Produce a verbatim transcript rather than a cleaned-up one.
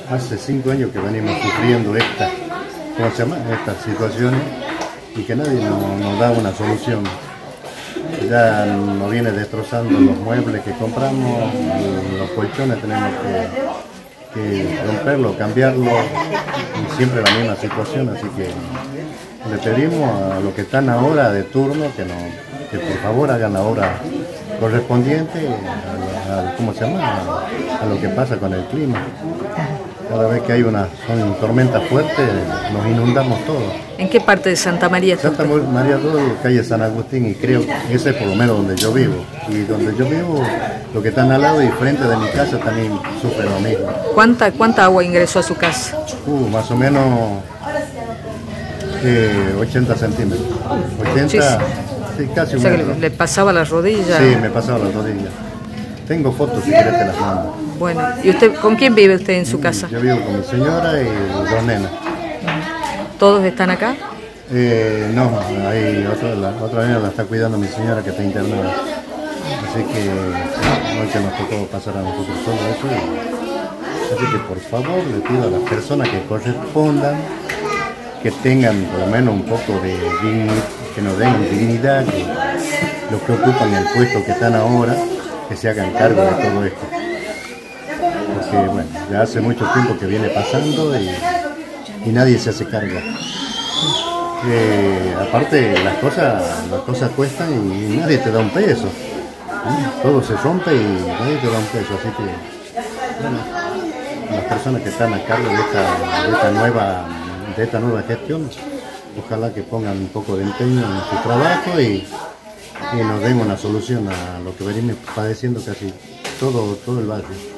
hace cinco años que venimos sufriendo esta, ¿cómo se llama? Estas situaciones y que nadie nos, nos da una solución. Ya nos viene destrozando los muebles que compramos, los colchones tenemos que, que romperlos, cambiarlos, y siempre la misma situación, así que le pedimos a los que están ahora de turno que, no, que por favor hagan la obra correspondiente a, a, ¿cómo se llama? A, a lo que pasa con el clima. Cada vez que hay una son tormentas fuertes, nos inundamos todos. ¿En qué parte de Santa María está? Santa María dos, calle San Agustín, y creo que ese es por lo menos donde yo vivo. Y donde yo vivo, los que están al lado y frente de mi casa también sufren lo mismo. ¿Cuánta, cuánta agua ingresó a su casa? Uh, más o menos eh, ochenta centímetros. ochenta, sí, casi un un O sea, metro. que le pasaba las rodillas. Sí, me pasaba las rodillas. Tengo fotos, si querés te las mando. Bueno, ¿y usted con quién vive usted en su casa? Yo vivo con mi señora y dos nenas. ¿Todos están acá? Eh, no, hay otra, la, otra nena la está cuidando mi señora que está internada. Así que hoy que nos tocó pasar a nosotros solo eso. Y, así que por favor le pido a las personas que correspondan, que tengan por lo menos un poco de dignidad, que nos den dignidad, que los que ocupan el puesto que están ahora, que se hagan cargo de todo esto. Porque bueno, ya hace mucho tiempo que viene pasando y, y nadie se hace cargo. Eh, aparte las cosas, las cosas cuestan y nadie te da un peso. ¿Sí? Todo se rompe y nadie te da un peso. Así que bueno, las personas que están a cargo de esta, de esta nueva, de esta nueva gestión, ojalá que pongan un poco de empeño en su trabajo y y nos den una solución a lo que venimos padeciendo casi todo, todo el barrio.